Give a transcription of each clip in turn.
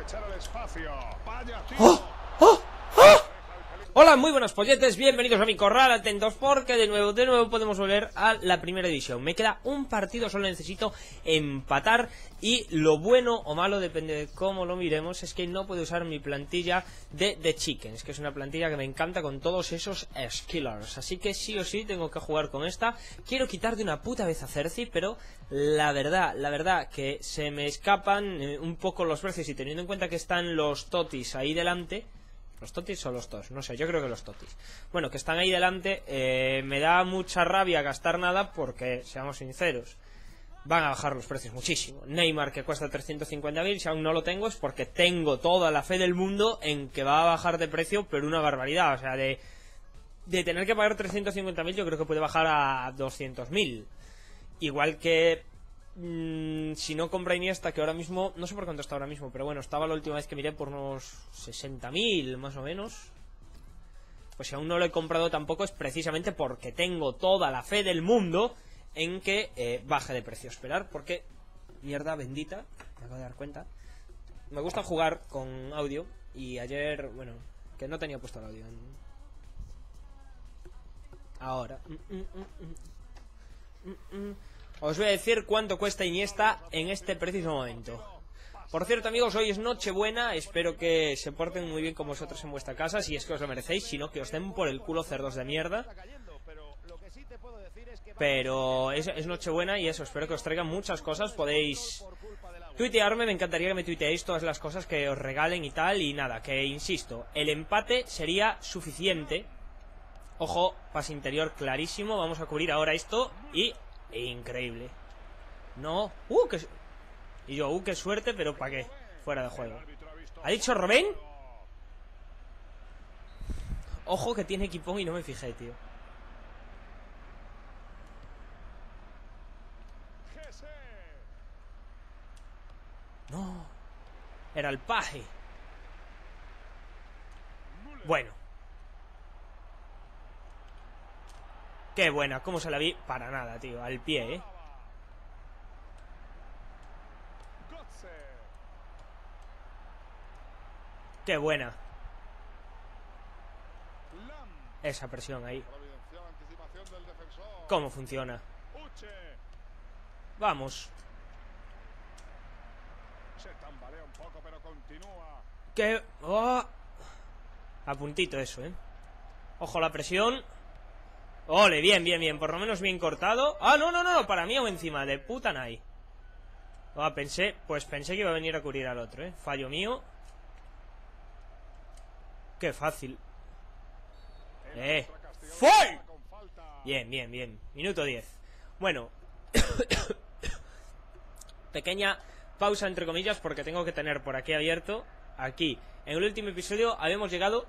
aprovechar el espacio. Vaya, tío. ¡Oh! ¡Oh! ¡Oh! Hola, muy buenos polletes, bienvenidos a mi corral, atentos porque de nuevo podemos volver a la primera división. Me queda un partido, solo necesito empatar y lo bueno o malo, depende de cómo lo miremos, es que no puedo usar mi plantilla de The Chickens, que es una plantilla que me encanta con todos esos skillers. Así que sí o sí tengo que jugar con esta. Quiero quitar de una puta vez a Cersei, pero la verdad que se me escapan un poco los precios y teniendo en cuenta que están los totis ahí delante. ¿Los totis o los tos? No sé, yo creo que los totis. Bueno, que están ahí delante, me da mucha rabia gastar nada porque, seamos sinceros, van a bajar los precios muchísimo. Neymar, que cuesta 350.000, si aún no lo tengo es porque tengo toda la fe del mundo en que va a bajar de precio, pero una barbaridad. O sea, de tener que pagar 350.000 yo creo que puede bajar a 200.000. Igual que... si no compra Iniesta, que ahora mismo, no sé por cuánto está ahora mismo, pero bueno, estaba la última vez que miré por unos 60.000 más o menos. Pues si aún no lo he comprado tampoco es precisamente porque tengo toda la fe del mundo en que baje de precio. Esperar, porque mierda bendita, me acabo de dar cuenta. Me gusta jugar con audio y ayer, bueno, que no tenía puesto el audio ahora. Os voy a decir cuánto cuesta Iniesta en este preciso momento. Por cierto, amigos, hoy es Nochebuena. Espero que se porten muy bien con vosotros en vuestra casa, si es que os lo merecéis, si no que os den por el culo, cerdos de mierda. Pero es Nochebuena y eso, espero que os traigan muchas cosas. Podéis tuitearme, me encantaría que me tuiteéis todas las cosas que os regalen y tal. Y nada, que insisto, el empate sería suficiente. Ojo, pase interior clarísimo. Vamos a cubrir ahora esto y... increíble. No. Y yo, qué suerte, pero ¿para qué? Fuera de juego. ¿Ha dicho Robén? Ojo que tiene equipón y no me fijé, tío. No. Era el paje. Bueno. Qué buena, cómo se la vi. Para nada, tío, al pie, Qué buena. Esa presión ahí. ¿Cómo funciona? Vamos. Que... oh. A puntito eso, Ojo la presión. Ole, bien, por lo menos bien cortado. Ah, no, para mí o encima, de puta nai. Pensé que iba a venir a cubrir al otro, Fallo mío. Qué fácil. ¡Fue! Bien. Minuto 10. Bueno. Pequeña pausa entre comillas porque tengo que tener por aquí abierto. Aquí. En el último episodio habemos llegado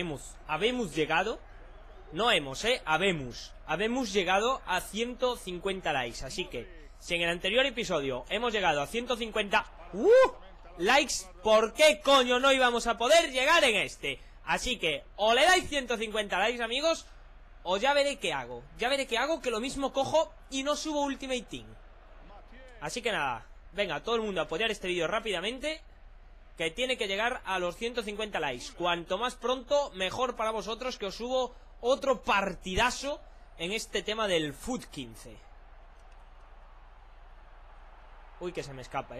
a 150 likes. Así que si en el anterior episodio hemos llegado a 150 likes, ¿por qué coño no íbamos a poder llegar en este? Así que o le dais 150 likes, amigos, o ya veré qué hago. Que lo mismo cojo y no subo Ultimate Team. Así que nada, venga, todo el mundo a apoyar este vídeo rápidamente, que tiene que llegar a los 150 likes. Cuanto más pronto, mejor para vosotros, que os subo otro partidazo en este tema del Foot 15. Uy, que se me escapa,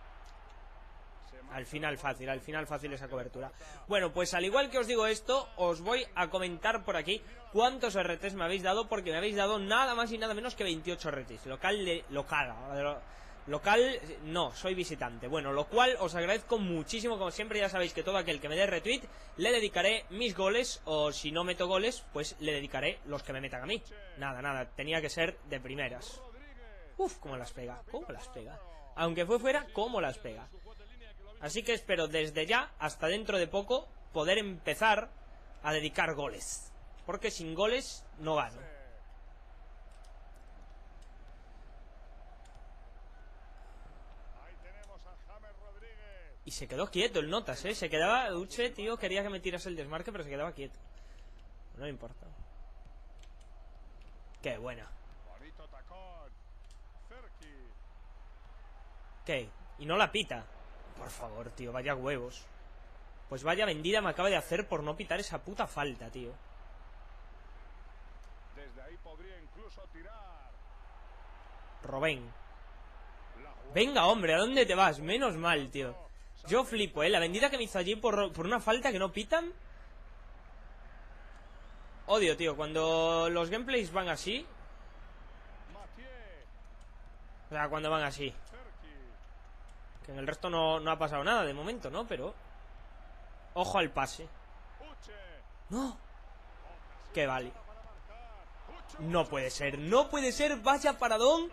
Al final fácil esa cobertura. Bueno, pues al igual que os digo esto, os voy a comentar por aquí cuántos RTs me habéis dado, porque me habéis dado nada más y nada menos que 28 RTs. Local, no, soy visitante. Bueno, lo cual os agradezco muchísimo. Como siempre, ya sabéis que todo aquel que me dé retweet le dedicaré mis goles, o si no meto goles, pues le dedicaré los que me metan a mí. Nada, tenía que ser de primeras. Uf, cómo las pega. Aunque fue fuera, cómo las pega. Así que espero desde ya, hasta dentro de poco, poder empezar a dedicar goles. Porque sin goles no gano. Y se quedó quieto el Notas, Se quedaba... Uche, tío, quería que me tiras el desmarque, pero se quedaba quieto. No le importa. Qué buena. ¿Qué? Y no la pita. Por favor, tío, vaya huevos. Pues vaya vendida me acaba de hacer por no pitar esa puta falta, tío. Desde ahí podría incluso tirar. Robben. Venga, hombre, ¿a dónde te vas? Menos mal, tío. Yo flipo, la vendida que me hizo allí por una falta que no pitan. Odio, tío, cuando los gameplays van así. O sea, cuando van así. Que en el resto no ha pasado nada de momento, ¿no? Pero... ojo al pase. ¡No! ¡Qué vale! No puede ser, no puede ser. Vaya paradón.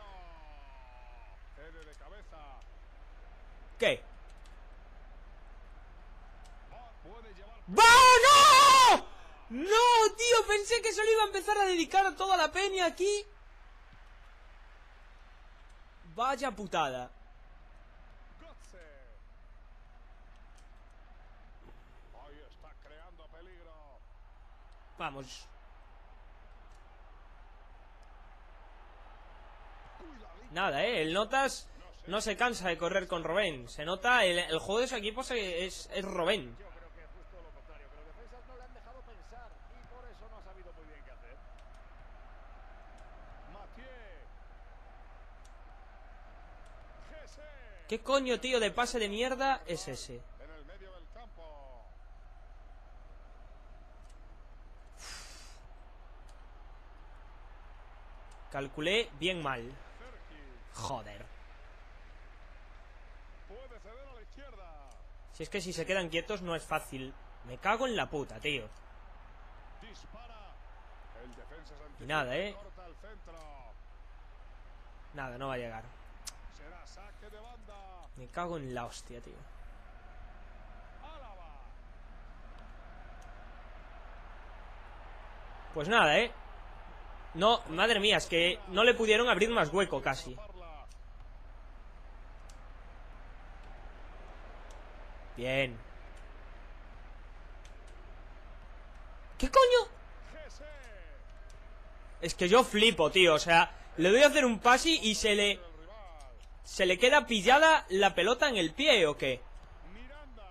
¿Qué? ¡Va! ¡No! ¡No, tío! Pensé que se lo iba a empezar a dedicar a toda la peña aquí. Vaya putada. Vamos. Nada, el Notas no se cansa de correr con Robben. Se nota, el juego de su equipo es Robben. Yo creo que justo lo contrario, que los defensas no le han dejado pensar y por eso no ha sabido muy bien qué hacer. ¿Qué coño, tío, de pase de mierda es ese? En el medio del campo. Calculé bien mal. Joder. Puede ceder a la izquierda. Si es que si se quedan quietos no es fácil. Me cago en la puta, tío. Dispara. El defensa Y nada, corta al centro. Nada, no va a llegar. Será saque de banda. Me cago en la hostia, tío. Álava. Pues nada, no, madre mía, es que no le pudieron abrir más hueco casi. Bien. ¿Qué coño? Es que yo flipo, tío, o sea, le doy a hacer un pase y se le queda pillada la pelota en el pie, ¿o qué? Miranda.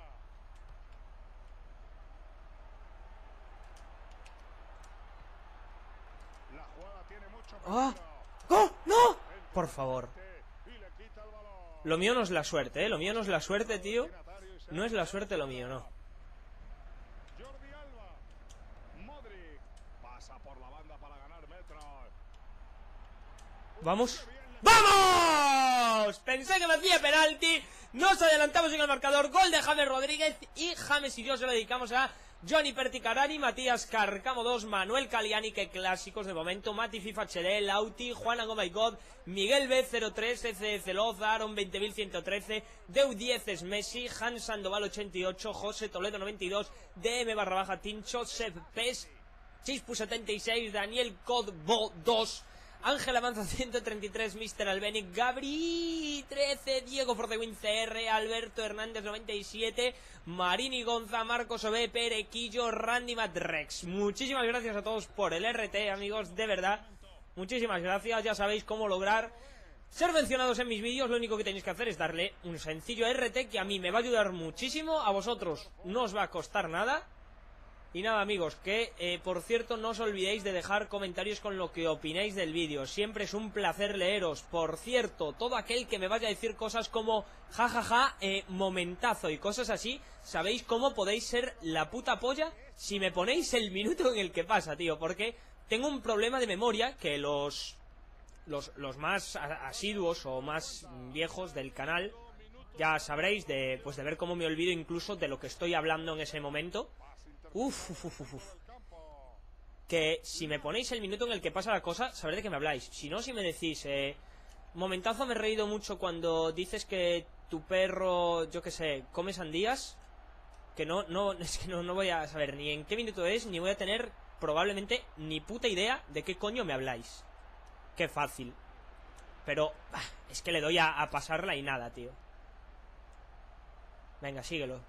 La jugada tiene mucho ¡Ah! peligro. ¡Oh! ¡No! Por favor. Y le quita el balón. Lo mío no es la suerte, Lo mío no es la suerte, tío. No es la suerte lo mío, no. Jordi Alba. Modric. Pasa por la banda para ganar metros. Vamos. ¡Vamos! Pensé que me hacía penalti. Nos adelantamos en el marcador. Gol de James Rodríguez. Y James y yo se lo dedicamos a Johnny Perticarani, Matías Carcamo 2, Manuel Caliani, que clásicos de momento, Mati FIFA HD, Lauti, Juan Oh My God, Miguel B03, FC Celoza, Aaron 20113, Deu 10 es Messi, Han Sandoval 88, José Toledo 92, DM Tincho, Seb Pes, Chispu 76, Daniel Codbo 2, Ángel Avanza 133, Mr. Albenic, Gabri 13, Diego For The Win CR, Alberto Hernández 97, Marini Gonza, Marcos Ove, Perequillo, Randy Matrex. Muchísimas gracias a todos por el RT, amigos, de verdad. Muchísimas gracias, ya sabéis cómo lograr ser mencionados en mis vídeos. Lo único que tenéis que hacer es darle un sencillo RT que a mí me va a ayudar muchísimo, a vosotros no os va a costar nada. Y nada, amigos, que por cierto no os olvidéis de dejar comentarios con lo que opináis del vídeo. Siempre es un placer leeros. Por cierto, todo aquel que me vaya a decir cosas como jajaja, momentazo y cosas así, sabéis cómo podéis ser la puta polla si me ponéis el minuto en el que pasa, tío. Porque tengo un problema de memoria que los más asiduos o más viejos del canal ya sabréis de ver cómo me olvido incluso de lo que estoy hablando en ese momento. Que si me ponéis el minuto en el que pasa la cosa, sabré de qué me habláis. Si no, si me decís, momentazo, me he reído mucho cuando dices que tu perro, yo qué sé, come sandías. Que es que no voy a saber ni en qué minuto es, ni voy a tener probablemente ni puta idea de qué coño me habláis. Qué fácil. Pero, es que le doy a pasarla y nada, tío. Venga, síguelo.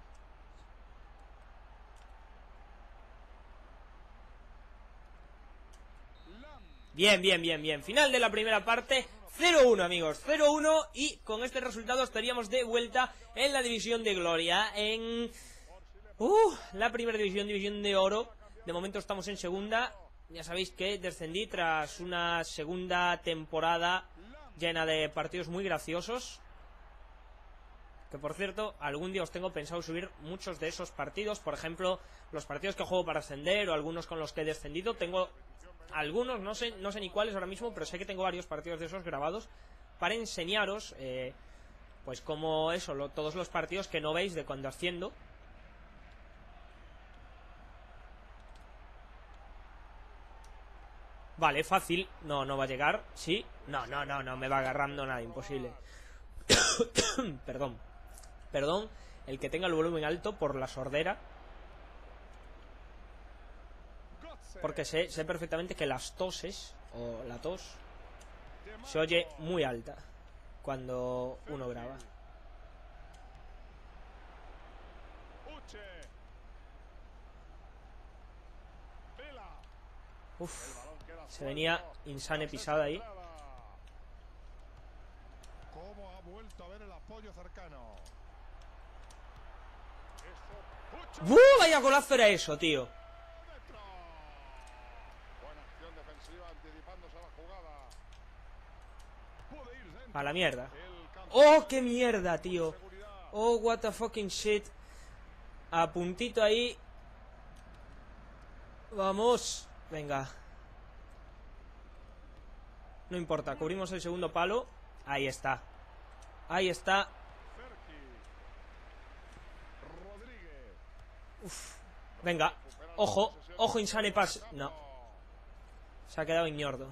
Bien. Final de la primera parte. 0-1, amigos, 0-1. Y con este resultado estaríamos de vuelta en la división de gloria, en la primera división, división de oro. De momento estamos en segunda. Ya sabéis que descendí tras una segunda temporada llena de partidos muy graciosos. Que por cierto, algún día os tengo pensado subir muchos de esos partidos. Por ejemplo, los partidos que juego para ascender o algunos con los que he descendido. Tengo algunos, no sé ni cuáles ahora mismo, pero sé que tengo varios partidos de esos grabados para enseñaros, pues como eso, todos los partidos que no veis de cuando asciendo. Vale, fácil. No va a llegar. Sí. No me va agarrando nada, imposible. Perdón, el que tenga el volumen alto por la sordera. Porque sé perfectamente que las toses, o la tos, se oye muy alta cuando uno graba. Uf, se venía insane pisada ahí. ¿Cómo ha vuelto a ver el apoyo cercano? Vaya golazo era eso, tío. Buena acción defensiva anticipándose a la jugada. A la mierda. Oh, qué mierda, tío. Oh, what the fucking shit. A puntito ahí. Vamos. Venga. No importa, cubrimos el segundo palo. Ahí está. Ahí está. Uf. Venga. Ojo. Ojo, insane pass. No. Se ha quedado ñordo.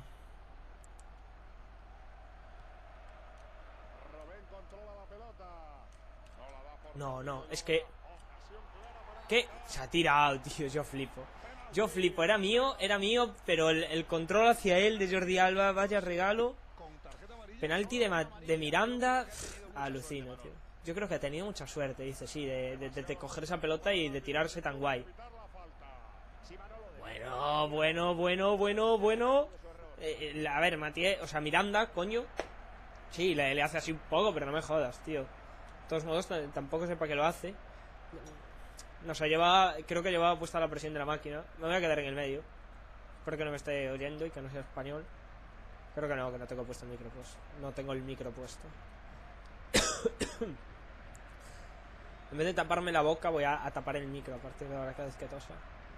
No. Es que... ¿Qué? Se ha tirado, tío. Yo flipo. Era mío, pero el control hacia él de Jordi Alba, vaya regalo. Penalti de Miranda. Alucino, tío. Yo creo que ha tenido mucha suerte, dice, sí, de coger esa pelota y de tirarse tan guay. Bueno. A ver, Matías, o sea, Miranda, coño. Sí, le hace así un poco, pero no me jodas, tío. De todos modos, tampoco sé para qué lo hace. No sé, creo que llevaba puesta la presión de la máquina. Me voy a quedar en el medio. Espero que no me esté oyendo y que no sea español. Creo que no tengo puesto el micro, pues. No tengo el micro puesto. En vez de taparme la boca, voy a tapar el micro a partir de ahora cada vez que tosa.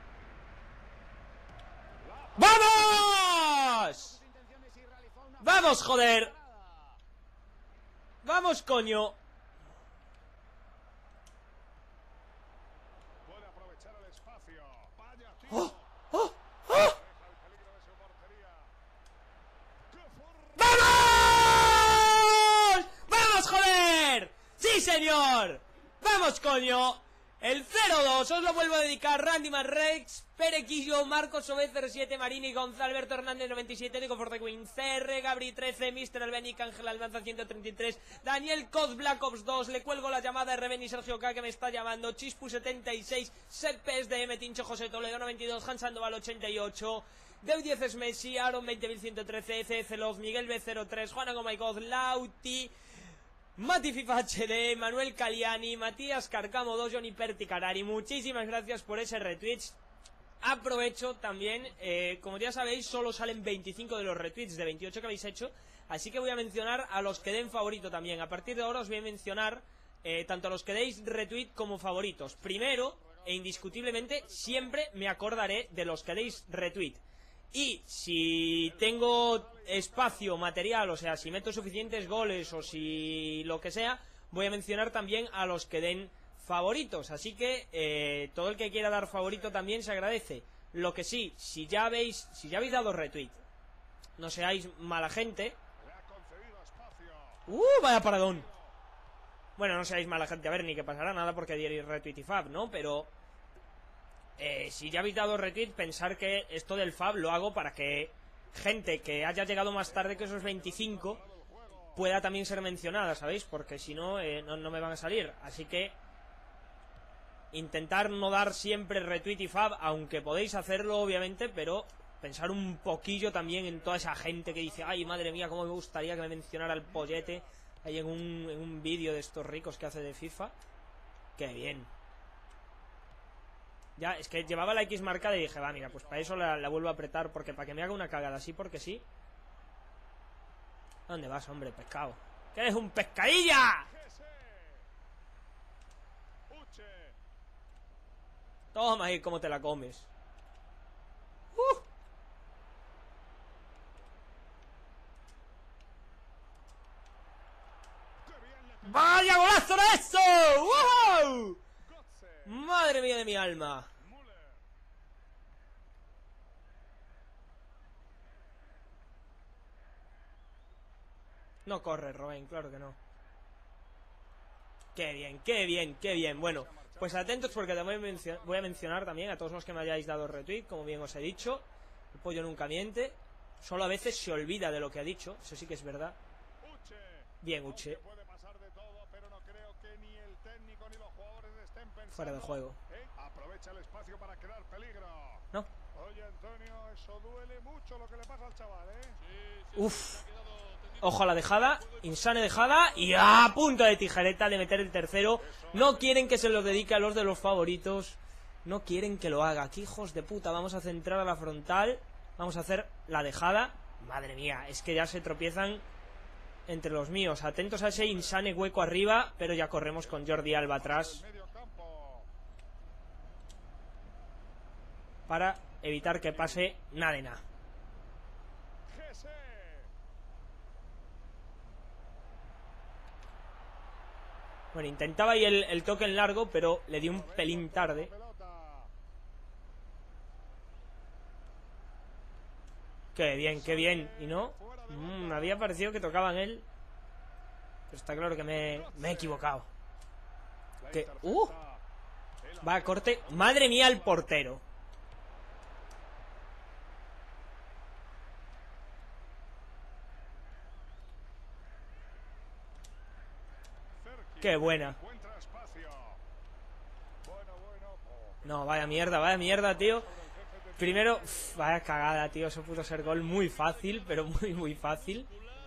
¡Vamos! ¡Vamos, joder! ¡Vamos, coño! ¡Oh! ¡Vamos! ¡Vamos, joder! ¡Sí, señor! ¡Vamos, coño! El 0-2, os lo vuelvo a dedicar. Randy Manrex, Perequillo, Marcos Sobecer 7, Marini, Gonzalo Alberto Hernández 97, Nico Fortequin, CR, Gabri 13, Mr. Albenic, Ángel Almanza 133, Daniel Coz, Black Ops 2, le cuelgo la llamada de Reveni, Sergio K, que me está llamando, Chispu 76, Seth PSDM, Tincho José Toledo 92, Hans Sandoval 88, Deu 10 es Messi, Aaron 20113, ECC Love, Miguel B03, Juan Oh My God, Lauti, Mati FIFA HD, Manuel Caliani, Matías Carcamo 2, Johnny Perti Carari. Muchísimas gracias por ese retweets. Aprovecho también, como ya sabéis, solo salen 25 de los retweets de 28 que habéis hecho, así que voy a mencionar a los que den favorito también. A partir de ahora os voy a mencionar tanto a los que deis retweet como favoritos. Primero, e indiscutiblemente, siempre me acordaré de los que deis retweet. Y si tengo espacio material, o sea, si meto suficientes goles o si lo que sea, voy a mencionar también a los que den favoritos. Así que todo el que quiera dar favorito también se agradece. Lo que sí, si ya habéis dado retweet, no seáis mala gente. Vaya paradón. Bueno, no seáis mala gente, a ver, ni que pasará nada porque dierais retweet y fab, ¿no? Pero si ya habéis dado retweet, pensar que esto del fab lo hago para que gente que haya llegado más tarde que esos 25 pueda también ser mencionada, ¿sabéis? Porque si no, no me van a salir. Así que intentar no dar siempre retweet y fab, aunque podéis hacerlo obviamente, pero pensar un poquillo también en toda esa gente que dice, ay, madre mía, cómo me gustaría que me mencionara el pollete ahí en un vídeo de estos ricos que hace de FIFA. Qué bien. Ya, es que llevaba la X marcada y dije, va, mira, pues para eso la vuelvo a apretar, porque para que me haga una cagada así porque sí. ¿Dónde vas, hombre, pescado? ¿Qué eres, un pescadilla? Toma ahí, cómo te la comes. ¡Vaya golazo de eso! ¡Wow! ¡Madre mía de mi alma! No corre, Robben, claro que no. ¡Qué bien, qué bien, qué bien! Bueno, pues atentos porque también voy a mencionar también a todos los que me hayáis dado retweet, como bien os he dicho. El pollo nunca miente. Solo a veces se olvida de lo que ha dicho, eso sí que es verdad. Bien, Uche. Fuera de juego. Aprovecha el espacio para crear peligro. No. Oye, Antonio, eso duele mucho lo que le pasa al chaval, ¿eh? Uf. Ojo a la dejada, insane dejada y a punto de tijereta de meter el tercero. No quieren que se lo dedique a los de los favoritos. No quieren que lo haga. Aquí, hijos de puta, vamos a centrar a la frontal. Vamos a hacer la dejada. Madre mía, es que ya se tropiezan entre los míos. Atentos a ese insane hueco arriba, pero ya corremos con Jordi Alba atrás para evitar que pase nada de nada. Bueno, intentaba ahí el toque en largo, pero le di un pelín tarde. Qué bien, qué bien. ¿Y no? Me había parecido que tocaban él. Pero está claro que me he equivocado. Que... va a corte. Madre mía, el portero. Qué buena. No, vaya mierda, tío. Primero, vaya cagada, tío. Eso pudo ser gol muy fácil, pero muy, muy fácil.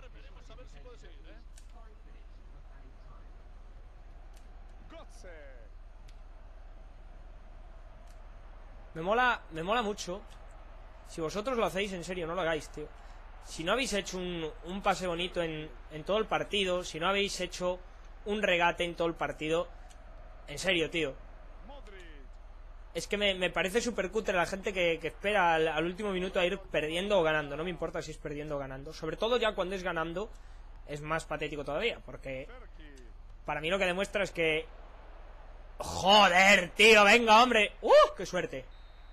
Me mola mucho. Si vosotros lo hacéis, en serio, no lo hagáis, tío. Si no habéis hecho un pase bonito en todo el partido, si no habéis hecho un regate en todo el partido, en serio, tío, es que me parece súper cutre la gente que espera al último minuto a ir perdiendo o ganando. No me importa si es perdiendo o ganando. Sobre todo ya cuando es ganando es más patético todavía, porque para mí lo que demuestra es que... ¡Joder, tío! ¡Venga, hombre! ¡Qué suerte!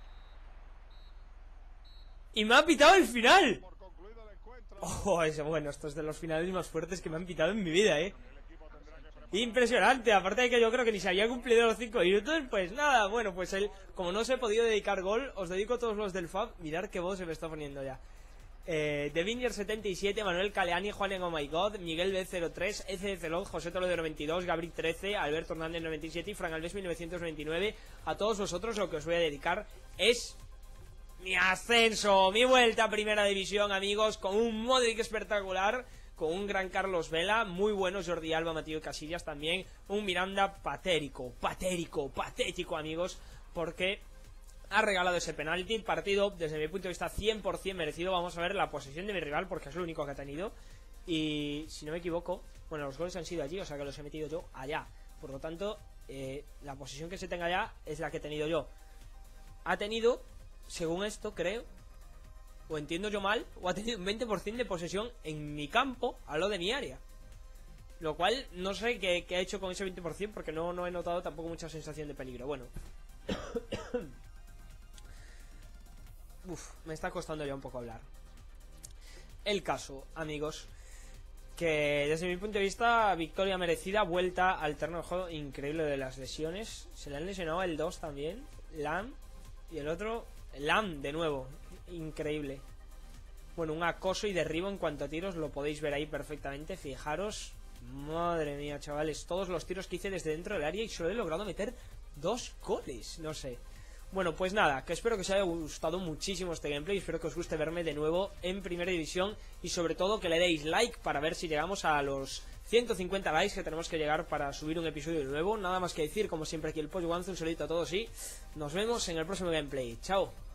¡Y me ha pitado el final! Bueno, esto es de los finales más fuertes que me han pitado en mi vida, Impresionante, aparte de que yo creo que ni se había cumplido los 5 minutos. Pues nada, bueno, pues como no os he podido dedicar gol, os dedico a todos los del FAB. Mirad qué voz se me está poniendo ya. The Vinger 77, Manuel Caleani, Juan en Oh My God, Miguel B03, EC Celón, José Toledo 92, Gabri 13, Alberto Hernández 97 y Fran Alves 1929. A todos vosotros lo que os voy a dedicar es mi ascenso, mi vuelta a primera división, amigos, con un Modric espectacular, con un gran Carlos Vela, muy buenos Jordi Alba, Mateo Casillas también, un Miranda patético, amigos, porque ha regalado ese penalti. El partido, desde mi punto de vista, 100% merecido. Vamos a ver la posesión de mi rival, porque es lo único que ha tenido. Y si no me equivoco, bueno, los goles han sido allí, o sea que los he metido yo allá. Por lo tanto, la posesión que se tenga allá es la que he tenido yo. Ha tenido, según esto, creo, o entiendo yo mal, o ha tenido un 20% de posesión en mi campo, a lo de mi área. Lo cual, no sé qué ha hecho con ese 20%, porque no he notado tampoco mucha sensación de peligro. Bueno. Me está costando ya un poco hablar. El caso, amigos, que desde mi punto de vista, victoria merecida, vuelta al terreno de juego increíble de las lesiones. Se le han lesionado el 2 también, Lam, y el otro, Lam de nuevo, increíble. Bueno, un acoso y derribo en cuanto a tiros, lo podéis ver ahí perfectamente, fijaros. Madre mía, chavales, todos los tiros que hice desde dentro del área y solo he logrado meter 2 goles, no sé. Bueno, pues nada, que espero que os haya gustado muchísimo este gameplay, espero que os guste verme de nuevo en Primera División y sobre todo que le deis like para ver si llegamos a los 150 likes que tenemos que llegar para subir un episodio nuevo. Nada más que decir, como siempre aquí el Poch Wanzu, un saludito a todos y nos vemos en el próximo gameplay. Chao.